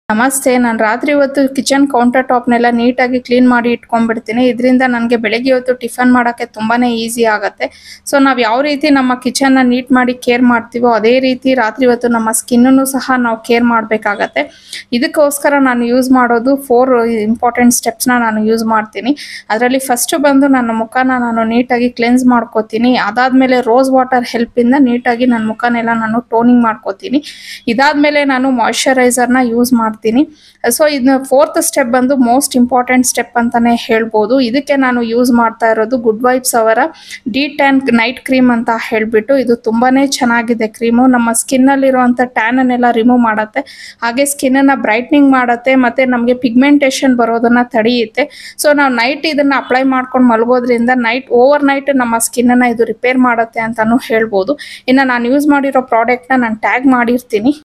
ನಮಸ್ತೆ. ನಾನು ರಾತ್ರಿ ಹೊತ್ತು ಕಿಚನ್ ಕೌಂಟರ್ ಟಾಪ್ನೆಲ್ಲ ನೀಟಾಗಿ ಕ್ಲೀನ್ ಮಾಡಿ ಇಟ್ಕೊಂಡ್ಬಿಡ್ತೀನಿ. ಇದರಿಂದ ನನಗೆ ಬೆಳಗ್ಗೆ ಹೊತ್ತು ಟಿಫನ್ ಮಾಡೋಕ್ಕೆ ತುಂಬಾ ಈಸಿ ಆಗುತ್ತೆ. ಸೊ ನಾವು ಯಾವ ರೀತಿ ನಮ್ಮ ಕಿಚನ್ನ ನೀಟ್ ಮಾಡಿ ಕೇರ್ ಮಾಡ್ತೀವೋ ಅದೇ ರೀತಿ ರಾತ್ರಿ ಹೊತ್ತು ನಮ್ಮ ಸ್ಕಿನ್ನನ್ನು ಸಹ ನಾವು ಕೇರ್ ಮಾಡಬೇಕಾಗತ್ತೆ. ಇದಕ್ಕೋಸ್ಕರ ನಾನು ಯೂಸ್ ಮಾಡೋದು 4 ಇಂಪಾರ್ಟೆಂಟ್ ಸ್ಟೆಪ್ಸ್ನ ನಾನು ಯೂಸ್ ಮಾಡ್ತೀನಿ. ಅದರಲ್ಲಿ ಫಸ್ಟ್ ಬಂದು ನನ್ನ ಮುಖನ ನಾನು ನೀಟಾಗಿ ಕ್ಲೆನ್ಸ್ ಮಾಡ್ಕೋತೀನಿ. ಅದಾದಮೇಲೆ ರೋಸ್ ವಾಟರ್ ಹೆಲ್ಪಿಂದ ನೀಟಾಗಿ ನನ್ನ ಮುಖನೆಲ್ಲ ನಾನು ಟೋನಿಂಗ್ ಮಾಡ್ಕೋತೀನಿ. ಇದಾದಮೇಲೆ ನಾನು ಮಾಯ್ಶ್ಚರೈಸರ್ನ ಯೂಸ್ ಮಾಡ್ತೀನಿ. ಸೊ ಇದನ್ನ 4th ಸ್ಟೆಪ್ ಬಂದು ಮೋಸ್ಟ್ ಇಂಪಾರ್ಟೆಂಟ್ ಸ್ಟೆಪ್ ಅಂತಾನೆ ಹೇಳ್ಬೋದು. ಇದಕ್ಕೆ ನಾನು ಯೂಸ್ ಮಾಡ್ತಾ ಇರೋದು ಗುಡ್ ವೈಬ್ಸ್ ಅವರ D10 ನೈಟ್ ಕ್ರೀಮ್ ಅಂತ ಹೇಳ್ಬಿಟ್ಟು. ಇದು ತುಂಬಾನೇ ಚೆನ್ನಾಗಿದೆ ಕ್ರೀಮು. ನಮ್ಮ ಸ್ಕಿನ್ ಅಲ್ಲಿರುವಂತ ಟ್ಯಾನ್ ಅನ್ನೆಲ್ಲ ರಿಮೂವ್ ಮಾಡುತ್ತೆ, ಹಾಗೆ ಸ್ಕಿನ್ ಅನ್ನ ಬ್ರೈಟ್ನಿಂಗ್ ಮಾಡುತ್ತೆ, ಮತ್ತೆ ನಮಗೆ ಪಿಗ್ಮೆಂಟೇಷನ್ ಬರೋದನ್ನ ತಡೆಯುತ್ತೆ. ಸೊ ನಾವು ನೈಟ್ ಇದನ್ನ ಅಪ್ಲೈ ಮಾಡ್ಕೊಂಡು ಮಲಗೋದ್ರಿಂದ ಓವರ್ ನೈಟ್ ನಮ್ಮ ಸ್ಕಿನ್ ಅನ್ನ ಇದು ರಿಪೇರ್ ಮಾಡುತ್ತೆ ಅಂತಾನು ಹೇಳ್ಬೋದು. ಇನ್ನು ನಾನು ಯೂಸ್ ಮಾಡಿರೋ ಪ್ರಾಡಕ್ಟ್ನ ನಾನು ಟ್ಯಾಗ್ ಮಾಡಿರ್ತೀನಿ.